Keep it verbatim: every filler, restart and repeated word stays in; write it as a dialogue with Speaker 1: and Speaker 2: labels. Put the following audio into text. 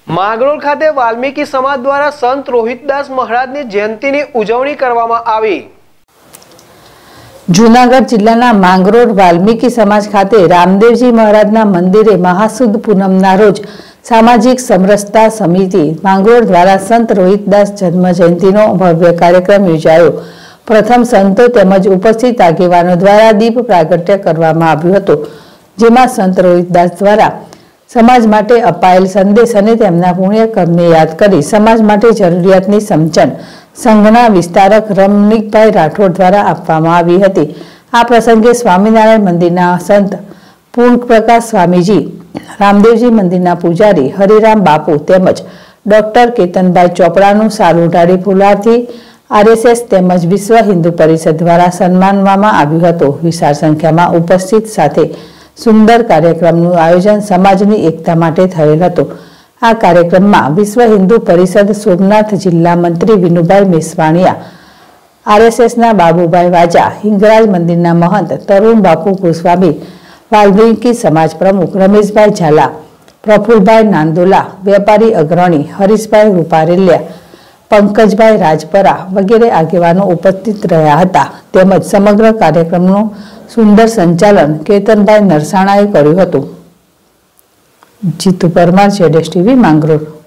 Speaker 1: માંગરોળ ખાતે વાલ્મીકી સમાજ દ્વારા સંત રોહિતદાસ મહારાજની જયંતીની ઉજવણી કરવામાં આવી।
Speaker 2: જૂનાગઢ જિલ્લાના માંગરોળ વાલ્મીકી સમાજ ખાતે રામદેવજી મહારાજના મંદિરે મહાસુદ પૂનમના રોજ સામાજિક સમરસતા સમિતિ માંગરોળ દ્વારા સંત રોહિતદાસ જન્મ જયંતીનો ભવ્ય કાર્યક્રમ યોજાયો। પ્રથમ સંતો તેમજ ઉપસ્થિત આગેવાનો દ્વારા દીપ પ્રાગટ્ય કરવામાં આવ્યું હતું, જેમાં સંત રોહિતદાસ દ્વારા સમાજ માટે અપાયેલ સંદેશ અને તેમના પુણ્ય કર્મને યાદ કરી સમાજ માટે જરૂરિયાતની સમજણ સંઘના વિસ્તારક રમણીકભાઈ રાઠોડ દ્વારા આપવામાં આવી હતી। આ પ્રસંગે સ્વામિનારાયણ મંદિરના સંત પૂર્ણપ્રકાશ સ્વામીજી, રામદેવજી મંદિરના પૂજારી હરિરામ બાપુ તેમજ ડોક્ટર કેતનભાઈ ચોપડાનું સાલ ઉઢાડી ફુલારથી આરએસએસ તેમજ વિશ્વ હિન્દુ પરિષદ દ્વારા સન્માનવામાં આવ્યું હતું। વિશાળ સંખ્યામાં ઉપસ્થિત સાથે સુંદર કાર્યક્રમનું આયોજન સમાજની એકતા માટે થયેલ હતું। આ કાર્યક્રમમાં વિશ્વ હિન્દુ પરિષદ સોમનાથ જિલ્લા મંત્રી વિનુભાઈ મેસવાણીયા, આરએસએસના બાબુભાઈ વાજા, હિંગરાજ મંદિરના મહંત તરુણ બાપુ ગોસ્વામી, વાલ્મીકી સમાજ પ્રમુખ રમેશભાઈ ઝાલા, પ્રફુલભાઈ નાંદોલા, વેપારી અગ્રણી હરીશભાઈ રૂપારેલિયા, પંકજભાઈ રાજપરા વગેરે આગેવાનો ઉપસ્થિત રહ્યા હતા। તેમજ સમગ્ર કાર્યક્રમનું સુંદર સંચાલન કેતનભાઈ નરસાણાએ કર્યું હતું। જીતુ પરમાર, જેડેશ ટીવી, માંગરોળ।